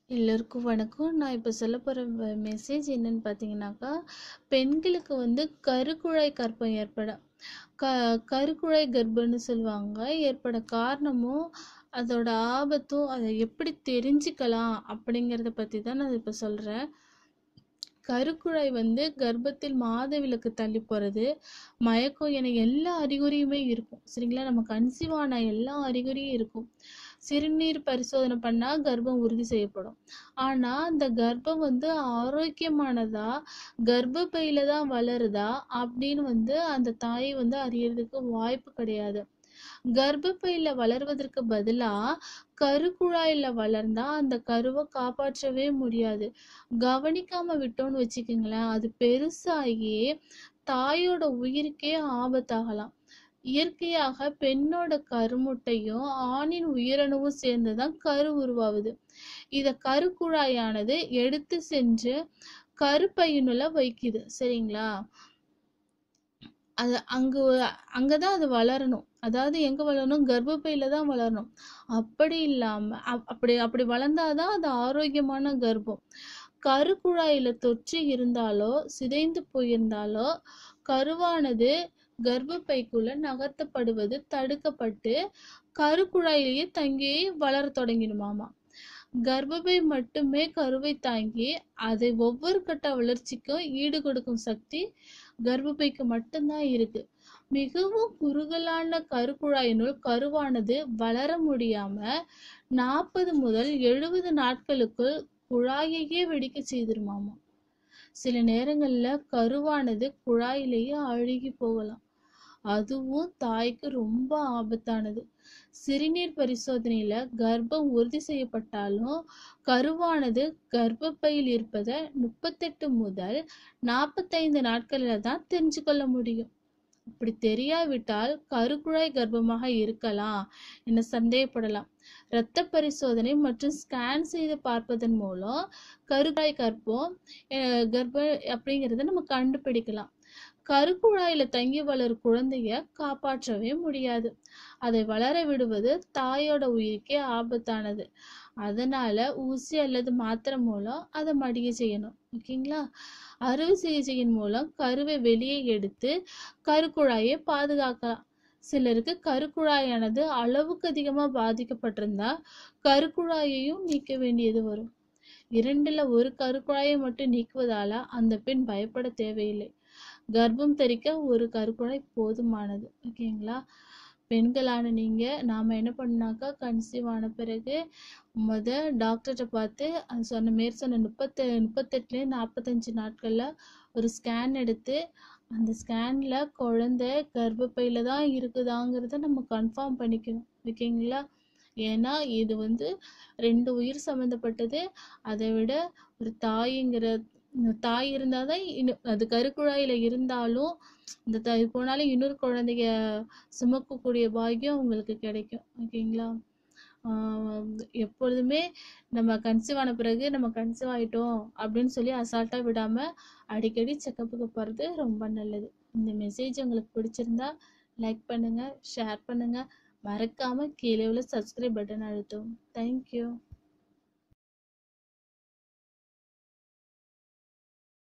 எல்லோருக்கும் வணக்கம். நான் இப்போ சொல்ல போகிற மெசேஜ் என்னன்னு பார்த்தீங்கன்னாக்கா, பெண்களுக்கு வந்து கருக்குழாய் கர்ப்பம் ஏற்பட கருக்குழாய் கர்ப்பம்னு சொல்லுவாங்க. ஏற்பட காரணமும் அதோட ஆபத்தும் அதை எப்படி தெரிஞ்சுக்கலாம் அப்படிங்கிறத பற்றி தான் நான் இப்போ சொல்கிறேன். கருக்குழாய் வந்து கர்ப்பத்தில் மாதவிலக்கு தள்ளி போகிறது, மயக்கம் என எல்லா அறிகுறியுமே இருக்கும். சரிங்களா? நம்ம கன்சீவ் ஆன எல்லா அறிகுறியும் இருக்கும். சிறுநீர் பரிசோதனை பண்ணால் கர்ப்பம் உறுதி செய்யப்படும். ஆனால் அந்த கர்ப்பம் வந்து ஆரோக்கியமானதா, கர்ப்பப்பையில தான் வளருதா அப்படின்னு வந்து அந்த தாய் வந்து அறியறதுக்கு வாய்ப்பு கிடையாது. கர்ப்பப்பையில வளர்வதற்கு பதிலா கருக்குழாயில வளர்ந்தா அந்த கருவை காப்பாற்றவே முடியாது. கவனிக்காம விட்டோம்னு வச்சுக்கோங்களேன், அது பெருசாகி தாயோட உயிருக்கே ஆபத்தாகலாம். இயற்கையாக பெண்ணோட கருமுட்டையும் ஆணின் உயிரணுவும் சேர்ந்துதான் கரு உருவாகுது. இத கருக்குழாயானது எடுத்து சென்று கருப்பையினுள்ள வைக்குது. சரிங்களா? அது அங்கதான் அது வளரணும். அதாவது எங்க வளரணும்? கர்ப்பப்பையில தான் வளரணும். அப்படி இல்லாம அப்படி வளர்ந்தாதான் அது ஆரோக்கியமான கர்ப்பம். கருக்குழாயில தொற்று இருந்தாலோ சிதைந்து போயிருந்தாலோ கருவானது கர்ப்பப்பைக்குள்ள நகர்த்தப்படுவது தடுக்கப்பட்டு கருக்குழாயிலேயே தங்கி வளர தொடங்கிடுமாமா. கர்ப்பப்பை மட்டுமே கருவை தாங்கி அதை ஒவ்வொரு கட்ட வளர்ச்சிக்கும் ஈடு கொடுக்கும் சக்தி கர்ப்பப்பைக்கு மட்டும்தான் இருக்கு. மிகவும் குறுகலான கருக்குழாயினுள் கருவானது வளர முடியாம 40 முதல் 70 நாட்களுக்குள் குழாயையே வெடிக்க செய்திருமாமா. சில நேரங்கள்ல கருவானது குழாயிலேயே அழுகி போகலாம். அதுவும் தாய்க்கு ரொம்ப ஆபத்தானது. சிறுநீர் பரிசோதனையில கர்ப்பம் உறுதி செய்யப்பட்டாலும் கருவானது கர்ப்பப்பையில் இருப்பதை 38 முதல் 45 நாட்கள்ல தான் தெரிஞ்சு கொள்ள முடியும். இப்படி தெரியாவிட்டால் கருக்குழாய் கர்ப்பமாக இருக்கலாம் என சந்தேகப்படலாம். இரத்த பரிசோதனை மற்றும் ஸ்கேன் செய்து பார்ப்பதன் மூலம் கருக்குழாய் கர்ப்பம் அப்படிங்கிறத நம்ம கண்டுபிடிக்கலாம். கருக்குழாயில தங்கி வளரும் குழந்தைய காப்பாற்றவே முடியாது. அதை வளர விடுவது தாயோட உயிருக்கே ஆபத்தானது. அதனால ஊசி அல்லது மாத்திரை மூலம் அதை மடிய செய்யணும். ஓகேங்களா? அறுவை சிகிச்சையின் மூலம் கருவை வெளியே எடுத்து கருக்குழாயை பாதுகாக்கலாம். சிலருக்கு கருக்குழாயானது அளவுக்கு அதிகமா பாதிக்கப்பட்டிருந்தா கருக்குழாயையும் நீக்க வேண்டியது வரும். 2ல் 1 கருக்குழாயை மட்டும் நீக்குவதால அந்த பெண் பயப்பட தேவையில்லை. கர்ப்பம் தரிக்க ஒரு கருக்குழாய் போதுமானது. ஓகேங்களா? பெண்களான நீங்க நாம என்ன பண்ணாக்கா, கன்சீவ் ஆன பிறகு டாக்டர்கிட்ட பார்த்து அது சொன்ன 38 45 நாட்கள்ல ஒரு ஸ்கேன் எடுத்து அந்த ஸ்கேன்ல குழந்தை கர்ப்பப்பையில தான் இருக்குதாங்கிறத நம்ம கன்ஃபார்ம் பண்ணிக்கணும். ஓகேங்களா? ஏன்னா இது வந்து 2 உயிர் சம்மந்தப்பட்டது. அதை விட ஒரு தாய் இருந்தாதான் அது கருக்குழாயில இருந்தாலும் இந்த தாய் போனாலும் இன்னொரு குழந்தைய சுமக்கக்கூடிய பாக்கியம் உங்களுக்கு கிடைக்கும். ஓகேங்களா? எப்பொழுதுமே நம்ம கன்சீவ் ஆன பிறகு நம்ம கன்சீவ் ஆயிட்டோம் அப்படின்னு சொல்லி அசால்ட்டா விடாம அடிக்கடி செக்கப்புக்கு போறது ரொம்ப நல்லது. இந்த மெசேஜ் உங்களுக்கு பிடிச்சிருந்தா லைக் பண்ணுங்க, ஷேர் பண்ணுங்க, மறக்காம கீழே உள்ள சப்ஸ்கிரைப் பட்டன் அழுத்தவும். தேங்க்யூ.